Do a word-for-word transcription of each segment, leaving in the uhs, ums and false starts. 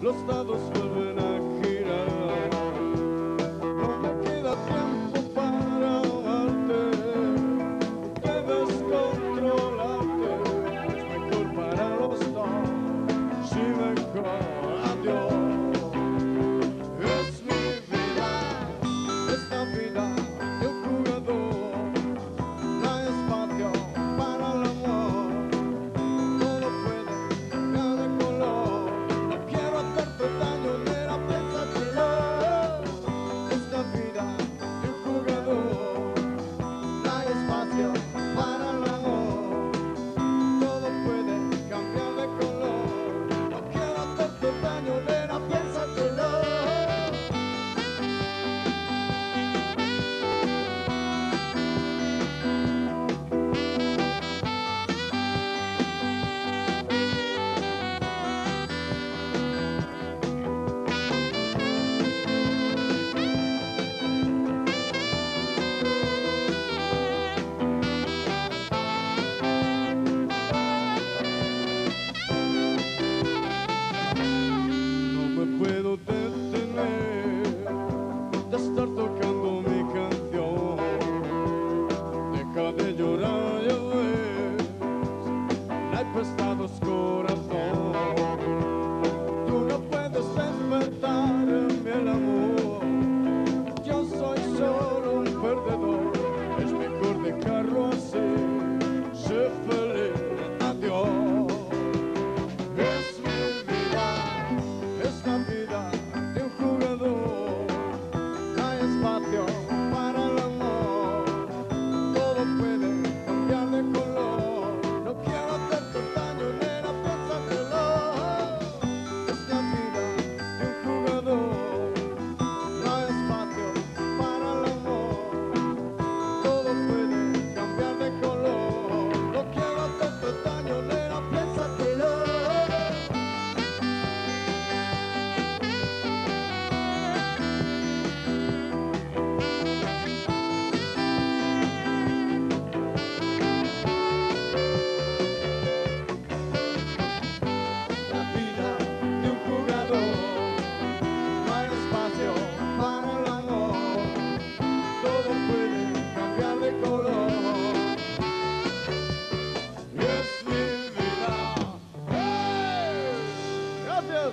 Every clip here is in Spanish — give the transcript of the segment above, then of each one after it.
los dados vuelven a girar. No me queda tiempo para amarte, debes controlarte, es mejor para los dos, sí mejor, adiós. Es mi vida, esta vida de un jugador, no hay espacio para el amor, todo puede cambiar de color, no quiero hacerte daño, nena, piénsatelo. Esta vida de un jugador, no hay espacio para el amor, todo puede cambiar de color, no quiero hacerte daño, nena, piénsatelo. No me puedo detener de estar tocando mi canción. Deja de llorar, ya ves, no hay prestados corazón. Tú no puedes despertar en mí el amor, yo soy solo un perdedor, es mejor dejarlo así, sé feliz, adiós. Es mi vida, esta vida de un jugador, no hay espacio para el amor, todo puede cambiar de color, no quiero hacerte daño, nena, piénsatelo. Esta vida de un jugador, no hay espacio para el amor, todo puede cambiar de color, no quiero hacerte daño, nena, piénsatelo. La vida de un jugador, no hay espacio para el amor, todo puede cambiar de color. Es mi vida. ¡Hey! Gracias.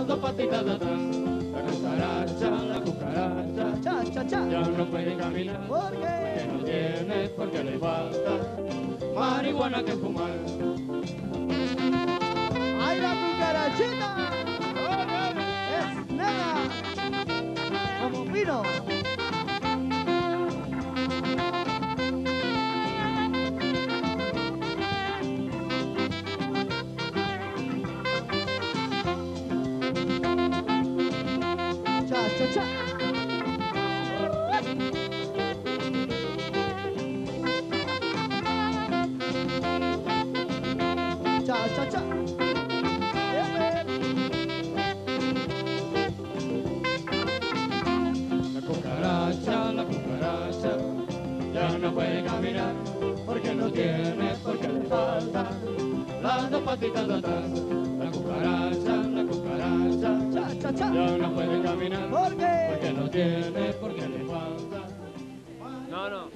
las dos patitas de atrás. La cucaracha, la cucaracha, Cha, cha, cha. ya no puede caminar. ¿Por qué? Que no tiene, porque le falta marihuana que fumar. ¡Ay, la cucarachita! ¡Es negra! ¡Como vino! Cha, cha, cha. Cha, cha, cha. La cucaracha, la cucaracha, ya no puede caminar, porque no tiene, porque le falta las dos patitas de atrás. La cucaracha, la cucaracha, Cha, cha, cha. ya no puede caminar, ¿Por qué? porque no tiene, porque le falta. No, no.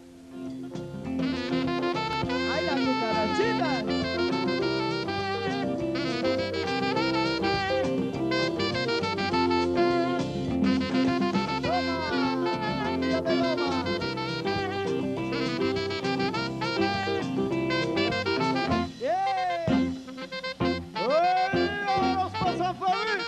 ¡Ay, la cucarachita! ¡Toma! ¡Ya te toma! ¡Bien! ¡Ey! ¡Vámonos pa' San Felipe!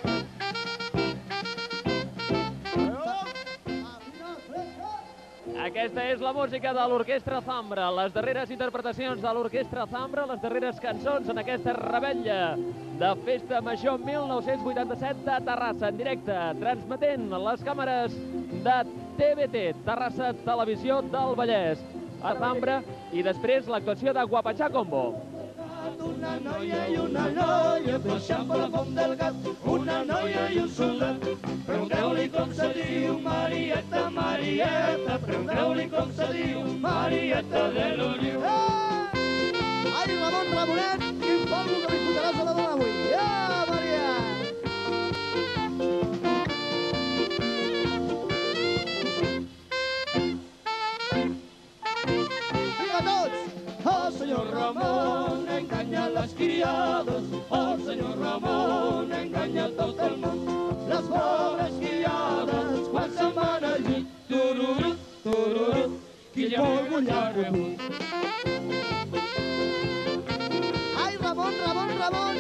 Aquesta és la música de l'Orquestra Zambra, les darreres interpretacions de l'Orquestra Zambra, les darreres cançons en aquesta rebella de Festa Major mil nou-cents vuitanta-set de Terrassa, en directe, transmetent les càmeres de T V T, Terrassa Televisió del Vallès, a Zambra, i després l'actuació de Guapachà Combo. Una noia i una noia baixant per la font del gat, una noia i un soldat. Pregunteu-li com se diu Marieta, Marieta, pregunteu-li com se diu Marieta de l'Unió. Eh! Ai, Ramon Ramonet, quin polvo que li fotràs a la dona avui. Ja, Maria! Vinga tots! Oh, senyor Ramon, enganya les criades, oh, senyor Ramon, enganya tot el món. Les pobres criades, quan se'n van al llit, tururut, tururut, qui ja vol mullar rebut. Ai, Ramon, Ramon, Ramon!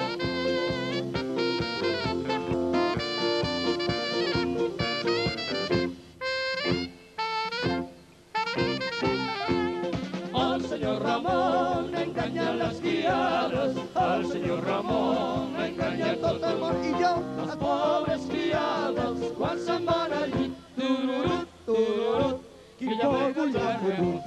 El senyor Ramon enganya les criades, el senyor Ramon enganya tot el món. I jo, Les pobres criades, quan se'n van al llit, tururut, tururut, qui ja vol mullar rebut.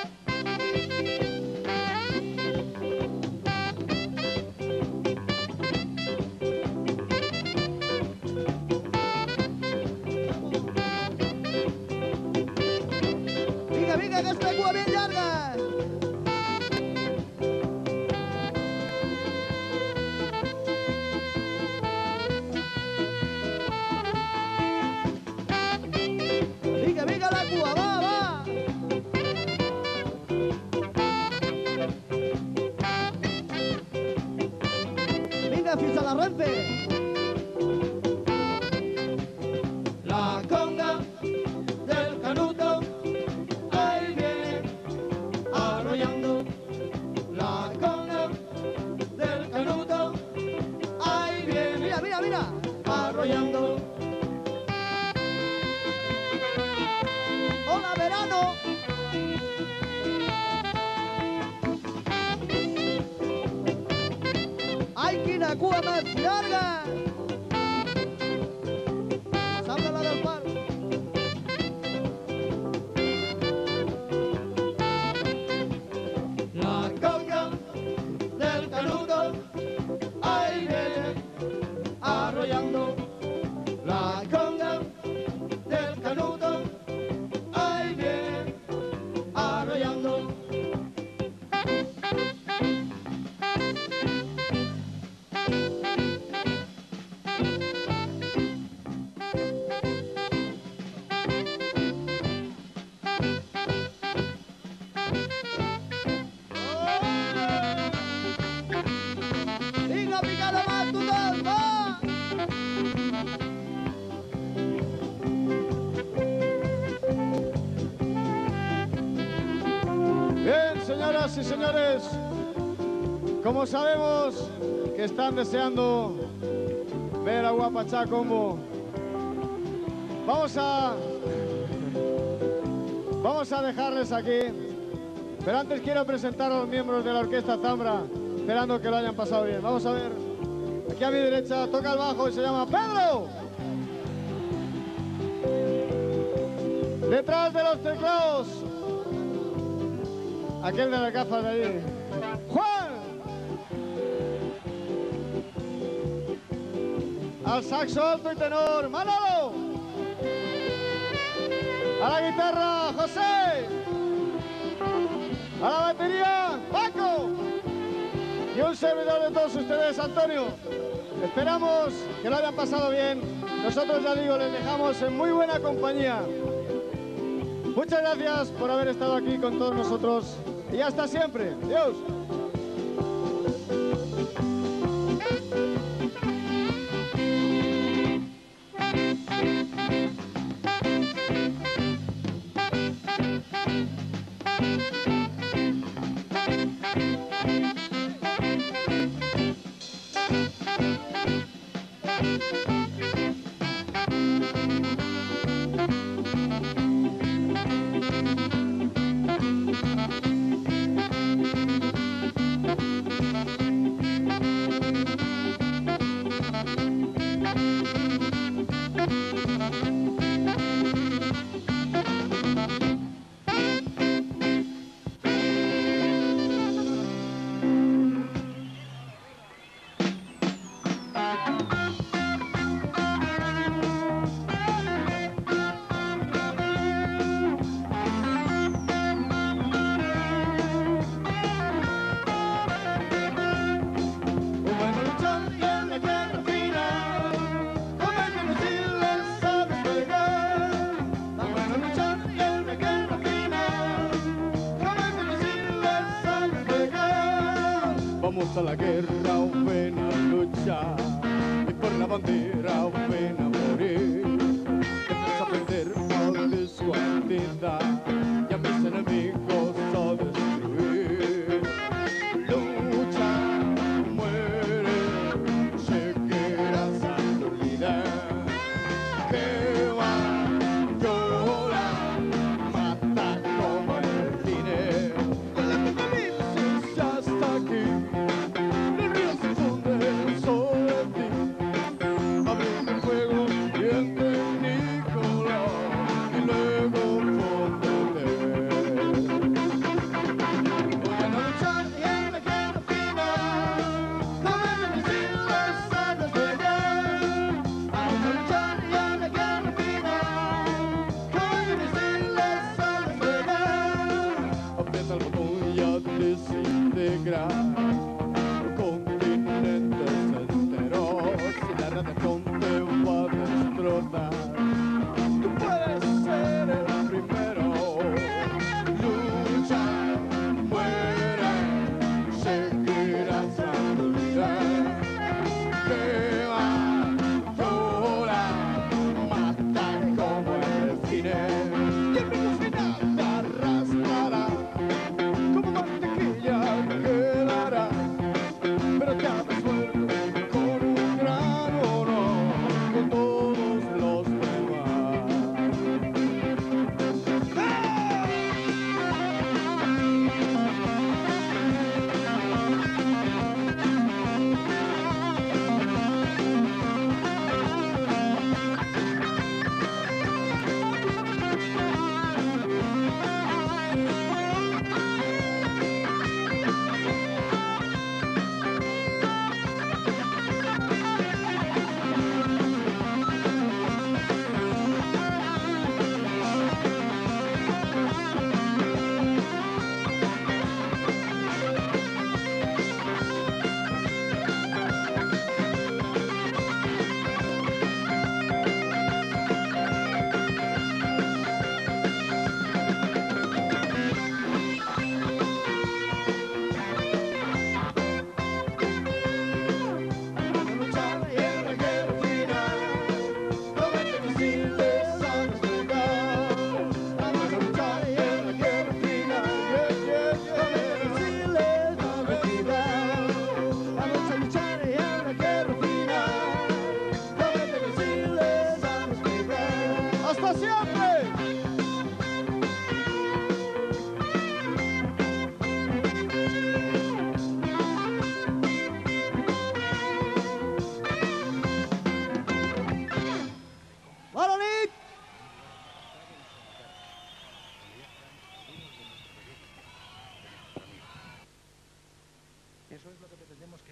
vinga, vinga, aquesta cua ben llarga! Vinga, vinga, la cua, va, va! Vinga, fins a la Renfe! La conga del canuto, ahí viene arrollando. La conga del canuto, ahí viene Mira, mira, mira! arrollando. Hola, verano! Ai, quina cua més llarga! Sembla la del parc. La conga del canuto, ahí viene arrollando. La conga del canuto, ahí viene arrollando. Vinga, pica la mà, tothom, va! señoras y señores, como sabemos que están deseando ver a Guapachá Combo, vamos a vamos a dejarles aquí, pero antes quiero presentar a los miembros de la Orquesta Zambra, esperando que lo hayan pasado bien. Vamos a ver, aquí a mi derecha toca el bajo y se llama Pedro. Detrás de los teclados, aquel de las gafas de allí, Juan. Al saxo alto y tenor, Manolo. A la guitarra, José. A la batería, Paco. Y un servidor de todos ustedes, Antonio. Esperamos que lo hayan pasado bien. Nosotros, ya digo, les dejamos en muy buena compañía. Muchas gracias por haber estado aquí con todos nosotros y hasta siempre. Adiós. Vamos a la guerra o ven a luchar, y por la bandera o ven a morir. Debes aprender a descuartizar y a mis enemigos a destruir. Lucha, muere, seguirás a tu líder. Que va, llora, mata como el cine. El apocalipsis ya está aquí. Sobre ti, abriendo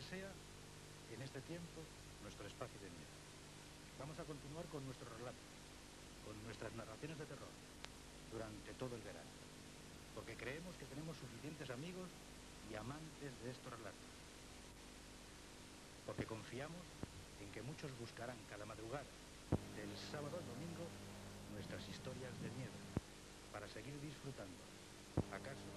que sea, en este tiempo, nuestro espacio de miedo. Vamos a continuar con nuestro relato, con nuestras narraciones de terror, durante todo el verano, porque creemos que tenemos suficientes amigos y amantes de estos relatos, porque confiamos en que muchos buscarán cada madrugada, del sábado al domingo, nuestras historias de miedo, para seguir disfrutando, acaso,